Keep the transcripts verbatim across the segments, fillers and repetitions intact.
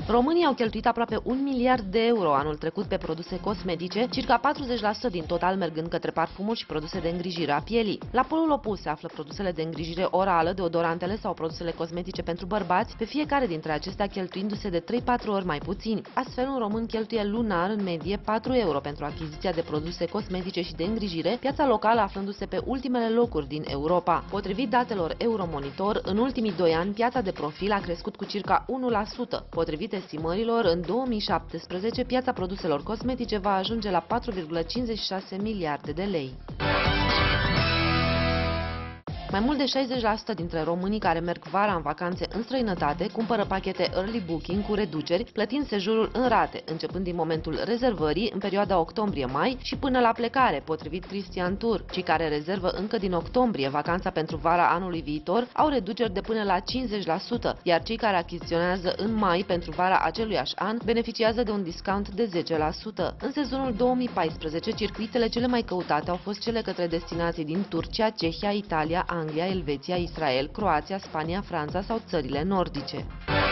Românii au cheltuit aproape un miliard de euro anul trecut pe produse cosmetice, circa patruzeci la sută din total mergând către parfumuri și produse de îngrijire a pielii. La polul opus se află produsele de îngrijire orală, deodorantele sau produsele cosmetice pentru bărbați, pe fiecare dintre acestea cheltuindu-se de trei patru ori mai puțin. Astfel, un român cheltuie lunar în medie patru euro pentru achiziția de produse cosmetice și de îngrijire, piața locală aflându-se pe ultimele locuri din Europa. Potrivit datelor Euromonitor, în ultimii doi ani, piața de profil a crescut cu circa unu la sută. Potrivit estimărilor, în două mii șaptesprezece, piața produselor cosmetice va ajunge la patru virgulă cincizeci și șase miliarde de lei. Mai mult de șaizeci la sută dintre românii care merg vara în vacanțe în străinătate cumpără pachete early booking cu reduceri, plătind sejurul în rate, începând din momentul rezervării în perioada octombrie-mai și până la plecare, potrivit Christian Tour. Cei care rezervă încă din octombrie vacanța pentru vara anului viitor au reduceri de până la cincizeci la sută, iar cei care achiziționează în mai pentru vara aceluiași an beneficiază de un discount de zece la sută. În sezonul două mii paisprezece, circuitele cele mai căutate au fost cele către destinații din Turcia, Cehia, Italia, Anglia, Elveția, Israel, Croația, Spania, Franța sau țările nordice.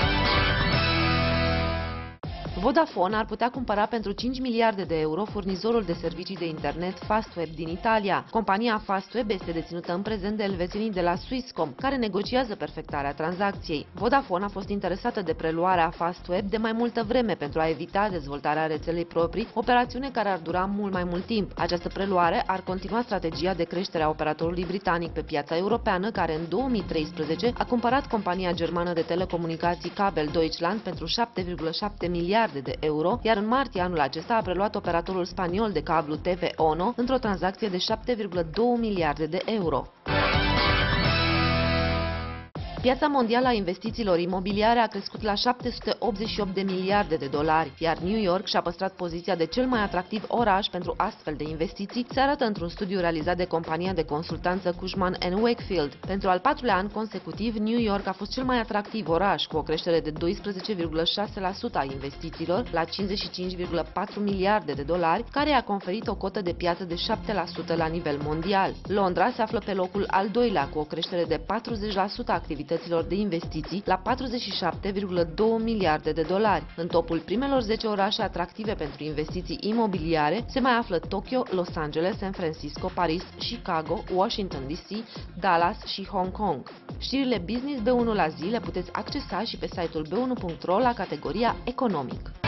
Vodafone ar putea cumpăra pentru cinci miliarde de euro furnizorul de servicii de internet Fastweb din Italia. Compania Fastweb este deținută în prezent de elvețienii de la Swisscom, care negociază perfectarea tranzacției. Vodafone a fost interesată de preluarea Fastweb de mai multă vreme pentru a evita dezvoltarea rețelei proprii, operațiune care ar dura mult mai mult timp. Această preluare ar continua strategia de creștere a operatorului britanic pe piața europeană, care în două mii treisprezece a cumpărat compania germană de telecomunicații Kabel Deutschland pentru șapte virgulă șapte miliarde de euro, iar în martie anul acesta a preluat operatorul spaniol de cablu T V Ono într-o tranzacție de șapte virgulă doi miliarde de euro. Piața mondială a investițiilor imobiliare a crescut la șapte sute optzeci și opt de miliarde de dolari, iar New York și-a păstrat poziția de cel mai atractiv oraș pentru astfel de investiții, se arată într-un studiu realizat de compania de consultanță Cushman and Wakefield. Pentru al patrulea an consecutiv, New York a fost cel mai atractiv oraș, cu o creștere de doisprezece virgulă șase la sută a investițiilor la cincizeci și cinci virgulă patru miliarde de dolari, care a conferit o cotă de piață de șapte la sută la nivel mondial. Londra se află pe locul al doilea, cu o creștere de patruzeci la sută a activității de investiții la patruzeci și șapte virgulă doi miliarde de dolari. În topul primelor zece orașe atractive pentru investiții imobiliare se mai află Tokyo, Los Angeles, San Francisco, Paris, Chicago, Washington D C, Dallas și Hong Kong. Știrile Business B unu la zi le puteți accesa și pe site-ul b unu punct ro la categoria Economic.